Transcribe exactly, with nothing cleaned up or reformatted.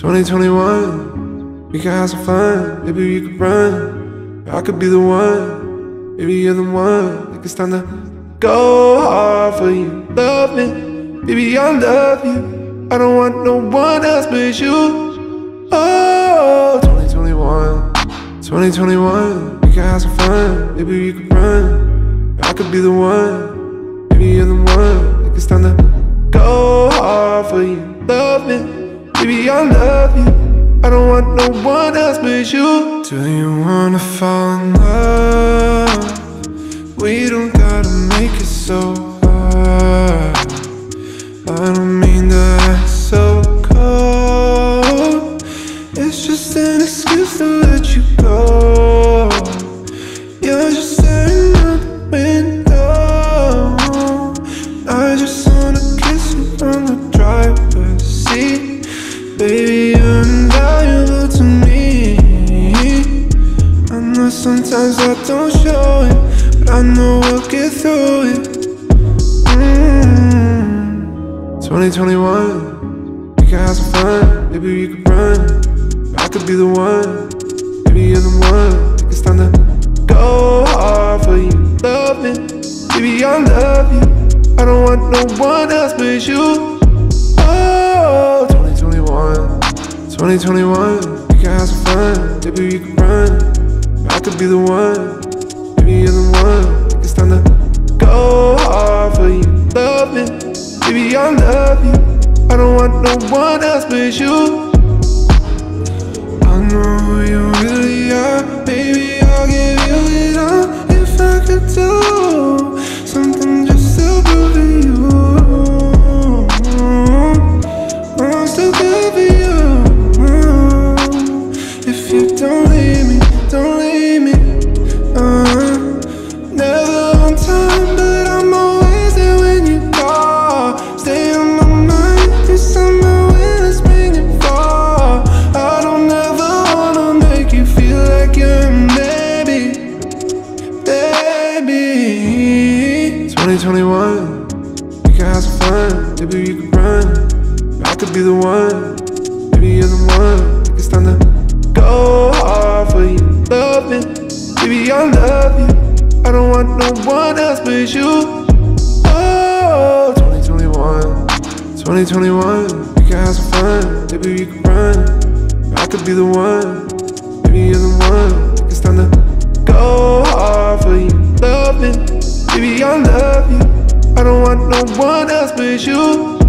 twenty twenty-one, we can have some fun. Maybe we could run. I could be the one. Maybe you're the one. Like it's time to go hard for you. Love me, baby, I love you. I don't want no one else but you. Oh, twenty twenty-one, twenty twenty-one, we can have some fun. Maybe we could run. I could be the one. Maybe you're the one. Like it's time to go hard for you. Love me, baby, I love you. I don't want no one else but you. Do you wanna fall in love? We don't gotta make it so hard. I don't mean to act so cold. It's just an excuse to let you go. You're just staring out the window. I just wanna kiss you from the driver's seat. Baby, you're invaluable to me. I know sometimes I don't show it, but I know we'll get through it. mm. twenty twenty-one, we can have some fun. Maybe we could run. I could be the one. Maybe you're the one. Like it's time to go hard for you. Love me, baby, I love you. I don't want no one else but you. Oh, twenty twenty-one, twenty twenty-one, we can have some fun. Maybe we could run. I could be the one. Maybe you're the one. Like it's time to go hard for you. Love me, baby, I love you. I don't want no one else but you. I know who you really are. Baby, I'll give you it all. If I could do something just to prove to you, I'm still good for you. If you don't leave me, don't leave me. uh, Never on time, but I'm always there when you call. Stay on my mind through summer, winter, spring and fall. I don't ever wanna make you feel like you're a baby, baby. twenty twenty-one, we can have some fun. Maybe we could run. I could be the one. Maybe you're the one. Like it's time to go hard for you. Love me, baby, I love you. I don't want no one else but you. Oh, twenty twenty-one, twenty twenty-one, we can have some fun. Maybe we could run. I could be the one. Maybe you're the one. Like it's time to go hard for you. Love me, baby, I love you. I don't want no one else but you.